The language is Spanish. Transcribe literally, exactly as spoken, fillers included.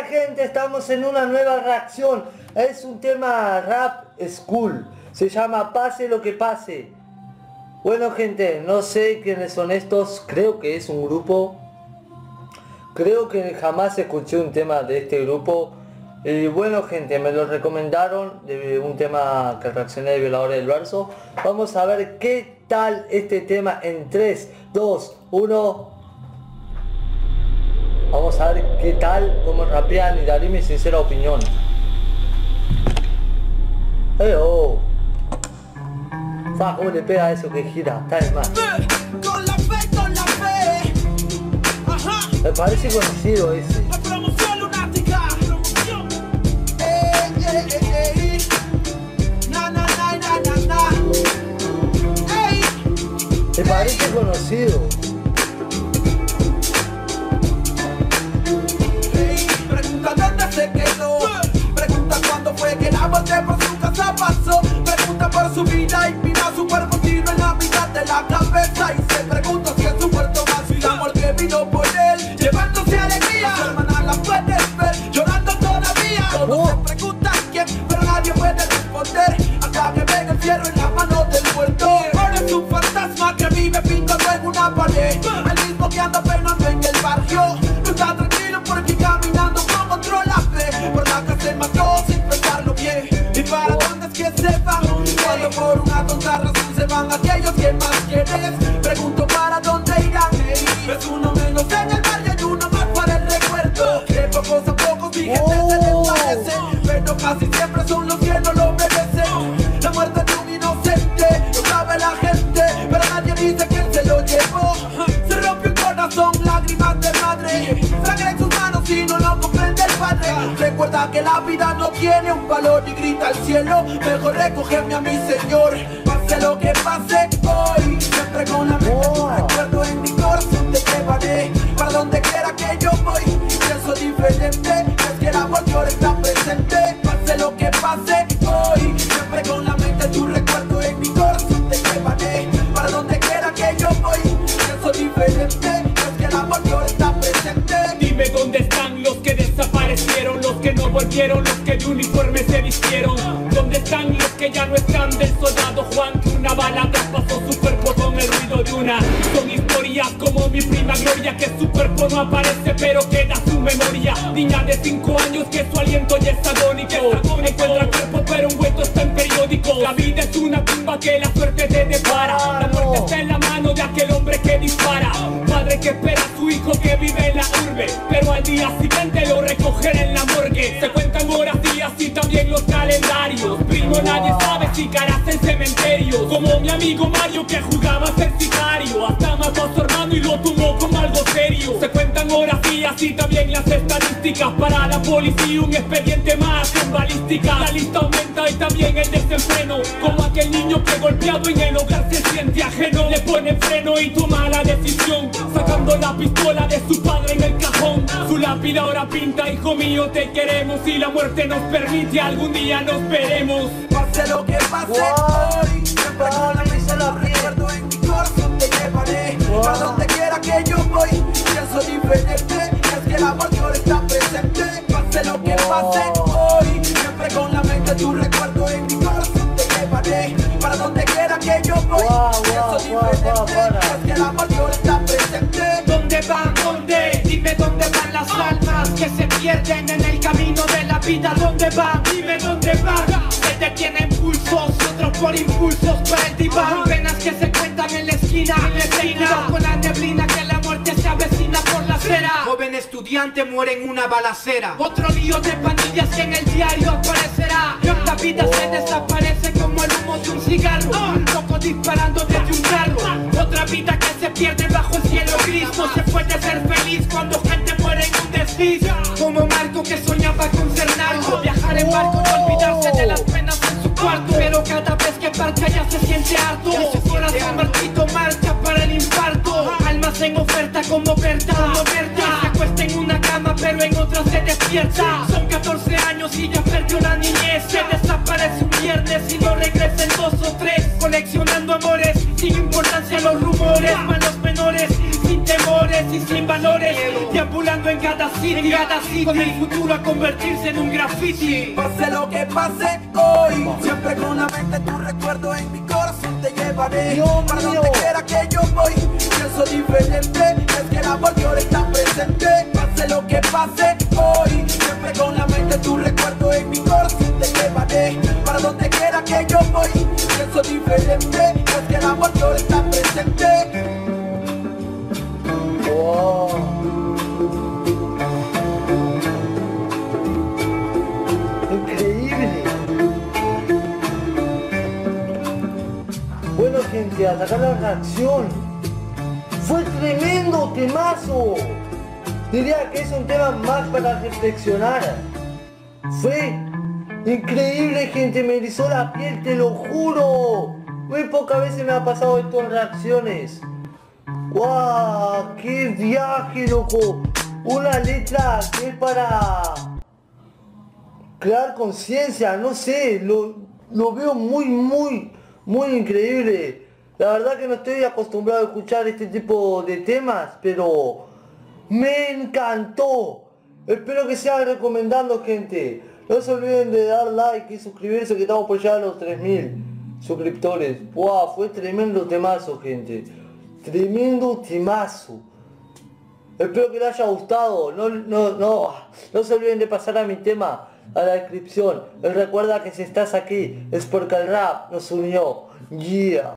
gente, estamos en una nueva reacción. Es un tema rap school. Se llama Pase lo que pase. Bueno gente, no sé quiénes son estos. Creo que es un grupo. Creo que jamás escuché un tema de este grupo. Y bueno gente, me lo recomendaron de un tema que reaccioné de Violadores del Verso. Vamos a ver qué tal este tema en tres, dos, uno. Vamos a ver qué tal, cómo rapean y daré mi sincera opinión. ¡Eh, oh! Fa, cómo le pega a eso que gira, está de más. Con la fe, con la fe. Ajá. Me parece conocido ese. La promoción lunática. Promoción. Eh, eh, eh, eh. Na, na, na, na, na, na. Ey. Me parece conocido. Pregunta dónde se quedó. Pregunta cuándo fue que la muerte por su casa pasó. Pregunta por su vida y mira su cuerpo tiro en la mitad de la cabeza. Y se pregunta si es su muerto más y el amor que vino por él, llevándose alegría. Su hermana la puedes ver llorando todavía. Todos se preguntan quién, pero nadie puede responder hasta que venga el fierro en la mano del muerto. Ahora es un fantasma que vive pintado en una pared, el mismo que anda penando en el barrio. No está tranquilo porque caminando con otro la fe. Por la que se mató sin pensarlo bien. ¿Y para dónde es que se va? Cuando por una tonta razón se van aquellos que más quieres. Pregunto para dónde irán. Es uno menos en el barrio y uno más para el recuerdo. De pocos a pocos mi gente se desvanece, pero casi siempre son los que no lo merecen. La muerte de un inocente lo sabe la gente, pero nadie dice que él se lo llevó. Se rompió el corazón, lágrimas de madre, sangre en sus manos y no lo comprende el padre. Recuerda que la vida no tiene un valor y grita al cielo, mejor recogerme a mi señor. Pase lo que pase hoy, siempre con la mente tu recuerdo en mi corazón te llevaré. Para donde quiera que yo voy, pienso diferente, es que el amor ahora está presente. Pase lo que pase hoy, siempre con la mente tu recuerdo en mi corazón te llevaré. Para donde quiera que yo voy, pienso diferente, es que el amor ahora está presente. Dime dónde están los que desaparecieron, los que no volvieron, los que de uniforme se vistieron. ¿Dónde están los que ya no están del soldado Juan, que una bala traspasó su cuerpo con el ruido de una? Son historias como mi prima Gloria, que su cuerpo no aparece pero queda su memoria. Niña de cinco años que su aliento ya es agónico, encuentra cuerpo pero un hueco está en periódico. La vida es una tumba que la suerte te depara. La muerte está en la mano de aquel hombre que dispara. Padre que espera a su hijo que vive en la urbe, pero al día siguiente lo recogerá en la morgue. Se cuentan horas, días y también los calendarios. Primo, nadie sabe si caras en cementerios, como mi amigo Mario que jugaba a ser sicario. Hasta mató a su hermano y lo tomó como algo serio. Se cuentan horas, días y también las estadísticas. Para la policía un expediente más en balística. La lista aumenta y también el desenfreno, como aquel niño que golpeado en el hogar se siente ajeno. Le pone freno y toma la decisión, sacando la pistola de su padre en el cajón. Su lápida ahora pinta: hijo mío te queremos, y la muerte nos permite algún día nos veremos. Pase lo que pase hoy, siempre con la mente lo recuerdo en mi corazón te llevaré. Para donde quiera que yo voy, pienso diferente, es que el amor ahora está presente. Pase lo que pase hoy, siempre con la mente tu recuerdo en mi corazón te llevaré. Para donde quiera que yo voy, pienso diferente, es que el amor ahora está presente. ¿Dónde van? ¿Dónde? Dime dónde van las almas que se pierden en el camino de la vida. ¿Dónde van? Dime dónde van. Se detienen pulsos, otros por impulsos por el diván. Penas que se cuentan en la esquina, en la esquina, con la neblina que la muerte se avecina por la acera. Joven estudiante muere en una balacera. Otro lío de pandillas que en el diario aparecerá. La vida se desaparece como el humo de un cigarro, un loco disparando desde un carro. Otra vida que se pierde bajo el cielo gris. No se puede ser feliz cuando gente muere en un desliz. Como Marco que soñaba con ser narco, viajar en barco y olvidarse de las penas en su cuarto. Pero cada vez que parca ya se siente harto, su corazón marchito marcha para el infarto. Almas en oferta como Berta, como Berta. Se acuesta en una cama pero en otra se despierta. Son catorce años y ya perdió la niñez. Se desaparece un viernes y no regresa en dos o tres. Coleccionando amores sin importancia a los rumores, malos menores sin temores y sin valores. valores, deambulando en cada sitio, con el futuro a convertirse en un graffiti. Pase lo que pase hoy, siempre con la mente tu recuerdo en mi corazón te llevaré. Dios Para mío. donde quiera que yo voy, pienso diferente, es que el amor ahora está presente. Pase lo que pase hoy, siempre con la mente tu recuerdo en mi corazón te llevaré. Para donde quiera que yo voy, pienso diferente, es que el amor ahora está presente. Wow. Increíble. Bueno gente, a sacar la reacción. Fue tremendo temazo. Diría que es un tema más para reflexionar. Fue increíble gente, me erizó la piel, te lo juro. Muy pocas veces me ha pasado esto en reacciones. ¡Guau! ¡Qué viaje, loco! Una letra que es para crear conciencia, no sé, lo, lo veo muy, muy, muy increíble. La verdad que no estoy acostumbrado a escuchar este tipo de temas, pero me encantó. Espero que sigan recomendando, gente. No se olviden de dar like y suscribirse, que estamos por llegar a los tres mil suscriptores. ¡Wow! Fue tremendo temazo, gente. Tremendo temazo. Espero que les haya gustado. No, no, no, no se olviden de pasar a mi tema a la descripción. Y recuerda que si estás aquí es porque el rap nos unió. Yeah.